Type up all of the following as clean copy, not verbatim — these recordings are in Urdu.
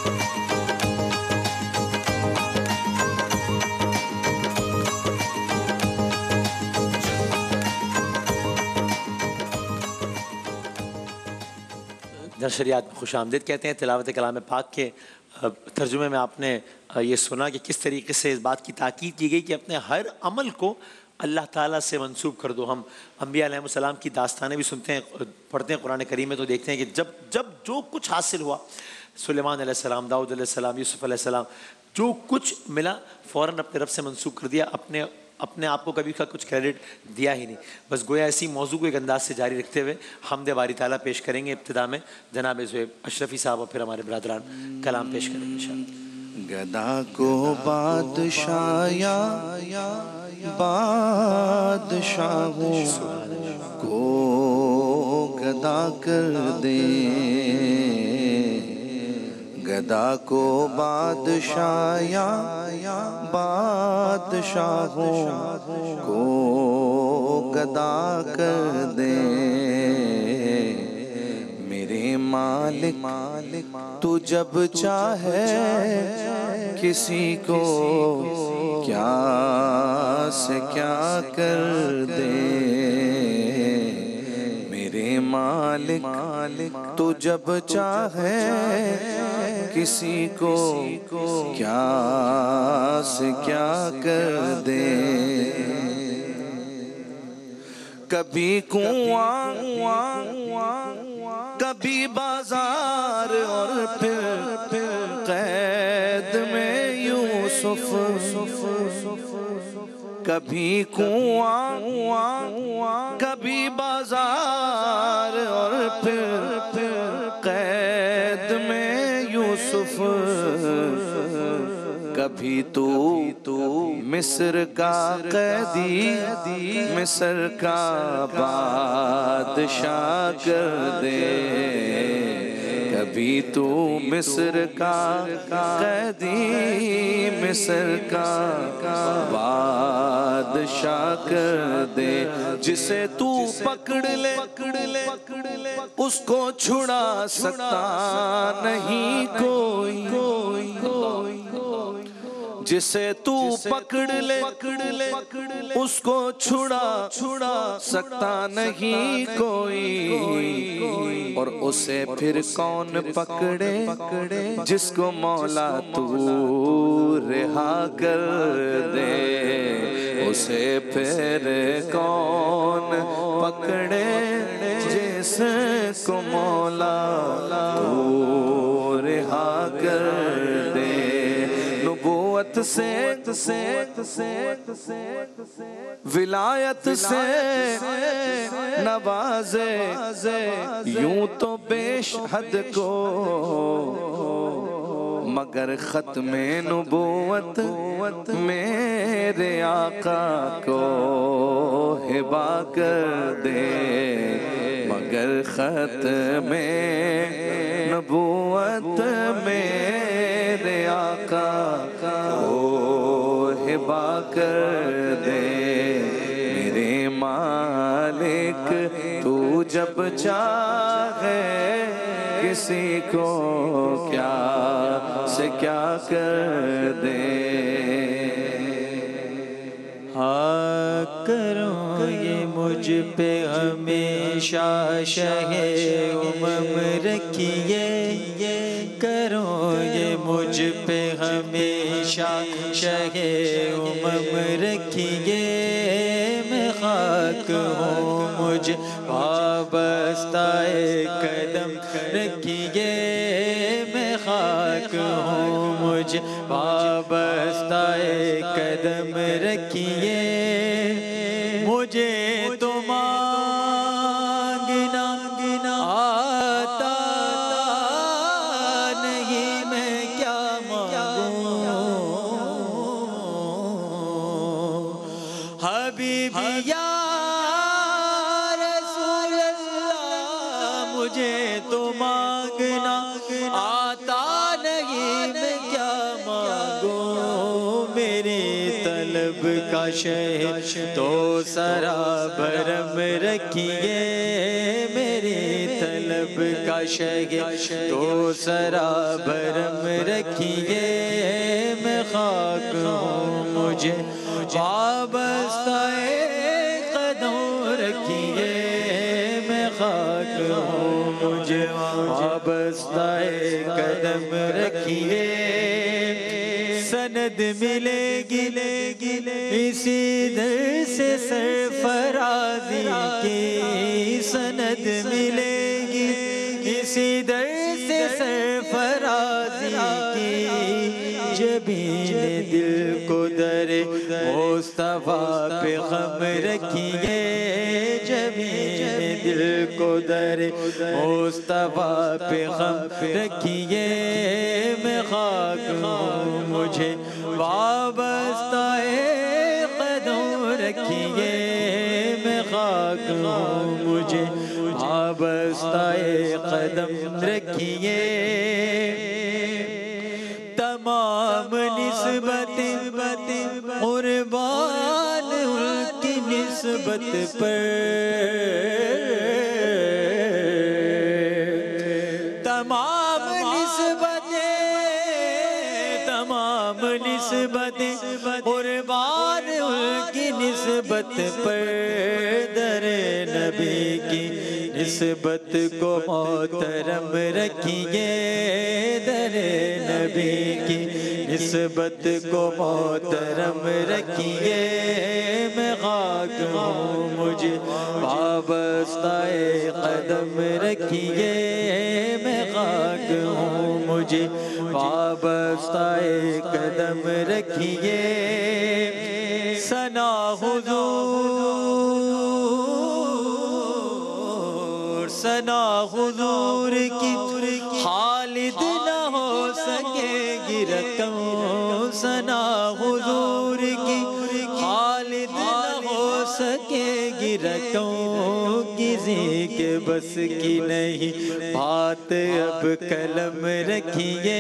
نشریات میں خوش آمدید کہتے ہیں۔ تلاوت کلام پاک کے ترجمے میں آپ نے یہ سنا کہ کس طریقے سے اس بات کی تاکید کی گئی کہ اپنے ہر عمل کو اللہ تعالیٰ سے منسوب کر دو۔ ہم انبیاء علیہ السلام کی داستانیں بھی سنتے ہیں، پڑھتے ہیں قرآن کریم میں، تو دیکھتے ہیں کہ جب جو کچھ حاصل ہوا، سلیمان علیہ السلام، داؤد علیہ السلام، یوسف علیہ السلام، جو کچھ ملا فوراً اپنے رب سے منسوب کر دیا، اپنے آپ کو کبھی کا کچھ کریڈٹ دیا ہی نہیں۔ بس گویا اسی موضوع کو ایک انداز سے جاری رکھتے ہوئے حمد باری تعالیٰ پیش کریں گے۔ ابتدا میں جناب زہیب اشرفی صاحب اور پھر ہمارے برادران کلام پیش کریں گے انشاءاللہ۔ گدا کو بادشاہ بادشاہوں کو گدا کر دے، گدا کو بادشاہ بادشاہوں کو گدا کر دے۔ میرے مالک تو جب چاہے کسی کو کیا سے کیا کر دے۔ میرے مالک تو جب چاہے کسی کو کیا سے کیا کر دے۔ کبھی کنواں کبھی بازار اور پھر قید میں یوسف، کبھی کنواں کبھی بازار اور پھر قید میں یوسف، کبھی تو مصر کا قیدی مصر کا بادشاہ کر دے۔ کبھی تو مصر کا قیدی مصر کا بادشاہ کر دے۔ جسے تو پکڑ لے اس کو چھڑا سکتا نہیں کوئی، جسے تو پکڑ لے اس کو چھڑا سکتا نہیں کوئی، اور اسے پھر کون پکڑے جس کو مولا تو رہا کر دے۔ اسے پھر کون پکڑے جس کو مولا تو رہا کر دے۔ نبوت سے ولایت سے نوازے یوں تو بیش حد کو، مگر ختم نبوت میرے آقا کو ہبا کر دے۔ مگر ختم نبوت میرے آقا کو ہبا کر دے۔ میرے مالک تو جب چاہے کسی کو کیا سے کیا کر دے۔ ہاں کرو یہ مجھ پہ ہمیشہ شہ امم رکھیے، کرو یہ مجھ پہ ہمیشہ شہ امم رکھیے۔ میں خاک ہوں مجھ وابستہ قدم رکھیے، میں خاک ہوں مجھ وابستہ قدم رکھیے۔ مجھے تو مانگنا آتا نہیں، میں کیا مانگوں حبیبی یا رسول اللہ۔ مجھے تو مانگنا آتا نہیں، میں کیا مانگوں۔ میری طلب کا شہر تو سرا بھرم رکھیے، میری طلب طیب کا شہر تو سرا بھرم رکھیے میں خاک ہوں مجھے وابستہ قدم رکھیے میں خاک ہوں مجھے وابستہ قدم رکھیے سند ملے گی اسی در سے سرفرازی کی سند ملے گی اسی در سے سرفرازی کی جبین دل کو در مصطفیٰ پہ غم رکھیے جبین دل کو در مصطفیٰ پہ غم رکھیے میں خاک ہوں مجھے وابستہ قدم رکھیے میں خاک ہوں مجھے وابستہ قدم رکھیے تمام نسبتیں قربان ان کی نسبت پر تمام نسبتیں قربان ان کی نسبت پر در نبی کی نسبت کو محترم رکھیے در نبی کی نسبت کو محترم رکھیے میں خاک ہوں مجھے وابستہ قدم رکھیے میں خاک ہوں مجھے وابستہ قدم رکھیے ثنا حضور کی خالد نہ ہو سکے گی رقم ثنا حضور کی خالد نہ ہو سکے گی رقم کسی کے بس کی نہیں بات اب قلم رکھیے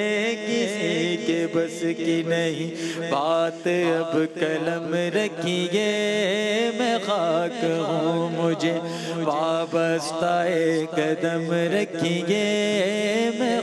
کسی کے بس کی نہیں بات اب قلم رکھیے میں خاک ہوں مجھے وابستہ قدم رکھیے میں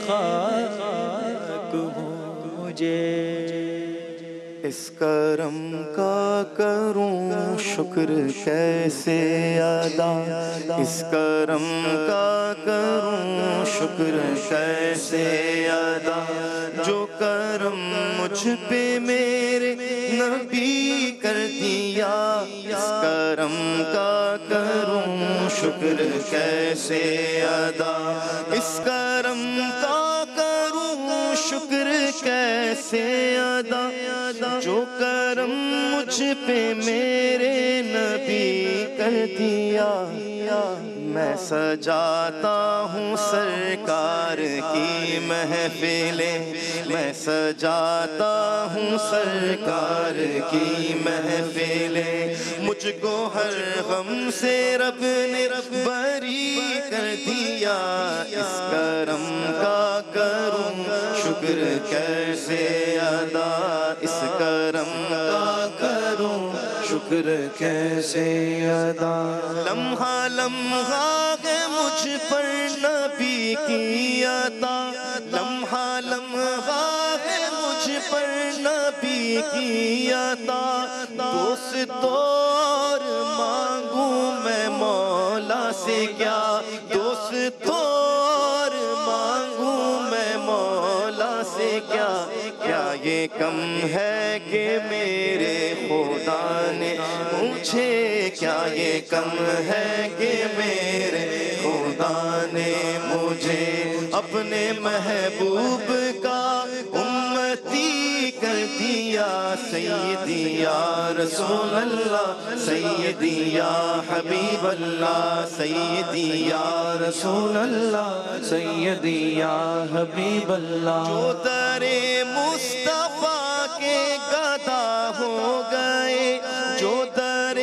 خاک ہوں مجھے اس کرم کا کروں شکر کیسے ادا اس کرم کا کروں شکر کیسے ادا جو کرم مجھ پہ میرے نبی کر دیا اس کرم کا کروں شکر کیسے ادا اس کرم کا کروں شکر کیسے ادا جو کرم مجھ پہ میرے نبی کر دیا میں سجاتا ہوں سرکار کی محفلیں میں سجاتا ہوں سرکار کی محفلیں مجھ کو ہر غم سے رب نے بری کر دیا اس کرم کا کروں شکر کیسے ادا اس کرم کا کروں شکر کیسے ادا لمحہ لمحہ ہے مجھ پر نبی کی عطا لمحہ لمحہ ہے مجھ پر نبی کی عطا دوست اور مانگوں میں مولا سے کیا دوست اور مانگوں میں مولا سے کیا کیا یہ کم ہے کہ میرے خدا نے مجھے کیا یہ کم ہے کہ میرے خدا نے مجھے اپنے محبوب کا امتی کر دیا سیدی یا رسول اللہ سیدی یا حبیب اللہ سیدی یا رسول اللہ سیدی یا حبیب اللہ جو در مصطفیٰ کے گدا ہو گئے جو در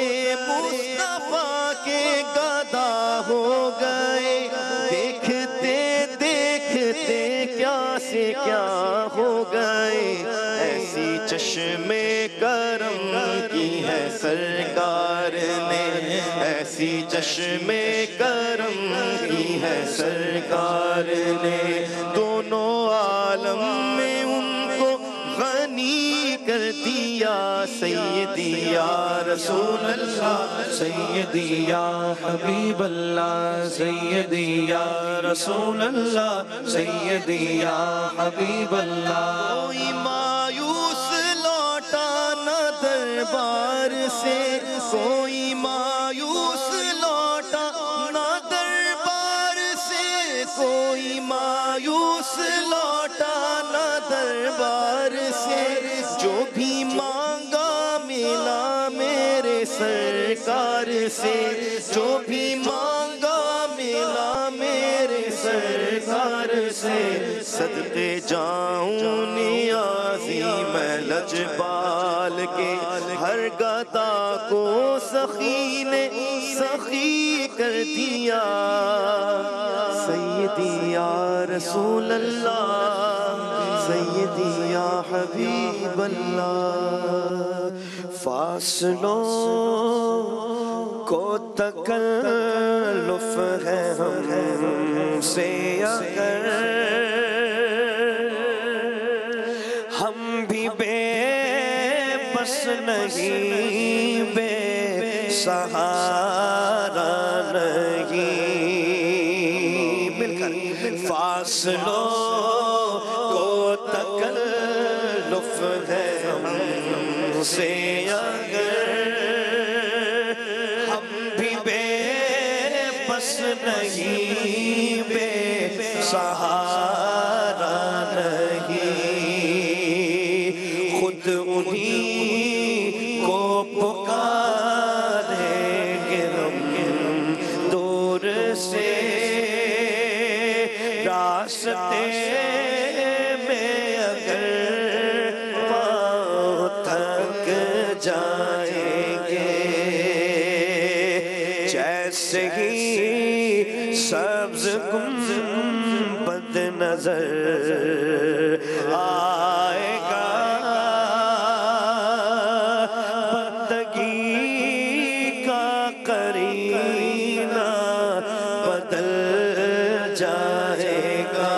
مصطفیٰ کے گدا ہو گئے دیکھتے دیکھتے کیا سے کیا ہو گئے ایسی چشم کرم کی ہے سرکار نے ایسی چشمے کرم کی ہے سرکار نے، دونوں عالم میں ان کو غنی کر دیا، سیدی یا رسول اللہ، سیدی یا حبیب اللہ، سیدی یا رسول اللہ، سیدی یا حبیب اللہ۔ کوئی مایوس لوٹا نہ دربار سے، کوئی مایوس لوٹا نہ دربار سے، کوئی مایوس لوٹا نہ دربار سے، جو بھی مانگا ملا میرے سرکار سے، جو بھی مانگا ملا میرے سرکار سے، صدقے جاؤں نیازی میں لجبال کے، ہر گدا کو سخی نے سخی کر دیا، سیدی یا رسول اللہ، سیدی یا حبیب اللہ۔ فاصلوں کو تکلف ہے ہم سے اگر، ہم بھی بے بس نہیں، بے سہارا نہیں، مل کر فاصلوں کو تکلف ہے ہم سے اگر، ہم بھی بے بس نہیں، بے سہارا نہیں، خود انہی کو پکاریں گے ہم دور سے، راستے میں اگر پاؤں تھک جائیں گے، جیسے ہی سبز گنبد نظر آئے گا، بندگی کا قرینہ بدل جائے گا،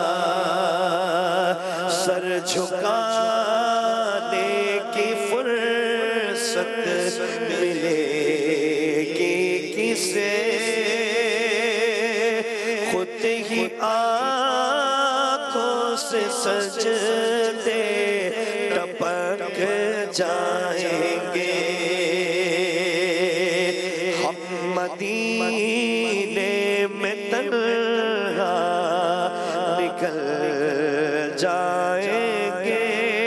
سر جھکانے کی فرصت ملے گی کسے، خود ہی آنکھوں سے سجدے ٹپک جائیں گے، ہم مدینے میں تنہا نکل جائیں گے،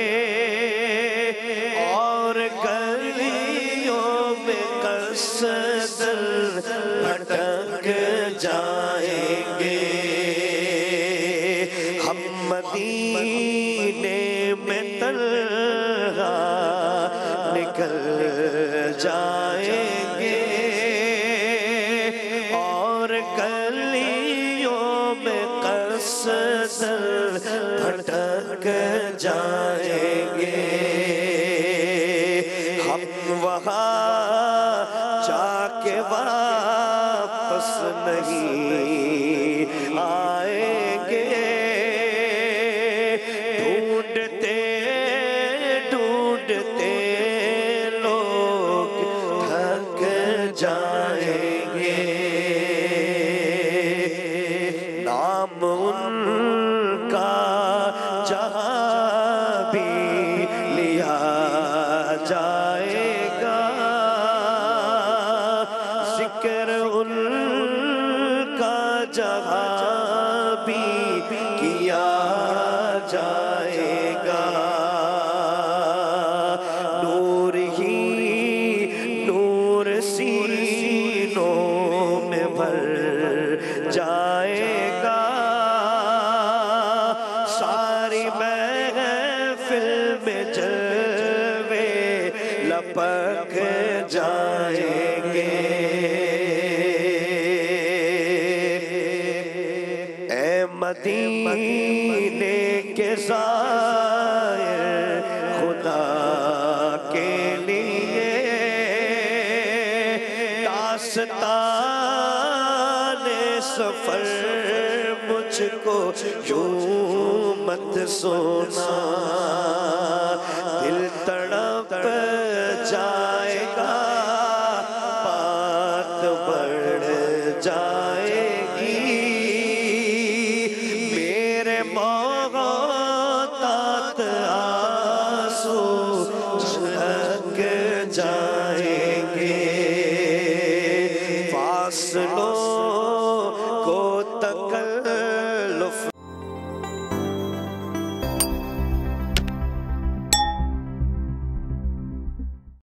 اور گلیوں میں قصدر بھٹک جائیں گے، ہم مدینے میں تنہا نکل جائیں گے، اور گلیوں میں قصدر بھٹک جائیں گے، ہم وہاں جا کے واپس نہیں آئیں گے، ڈھونڈتے ڈھونڈتے لوگ تھک جائیں گے، نام ان کا جہاں بھی لیا جائے گا، ذکر ان کا جہاں بھی کیا جائے گا، نور ہی نور سینوں میں بھر جائے گا، ساری محفل میں جلوے لپک جائیں گے، اے مدینے کے زائر خدا کے لیے داستان سونا دل تڑپ جائے گا بات بڑھ جائے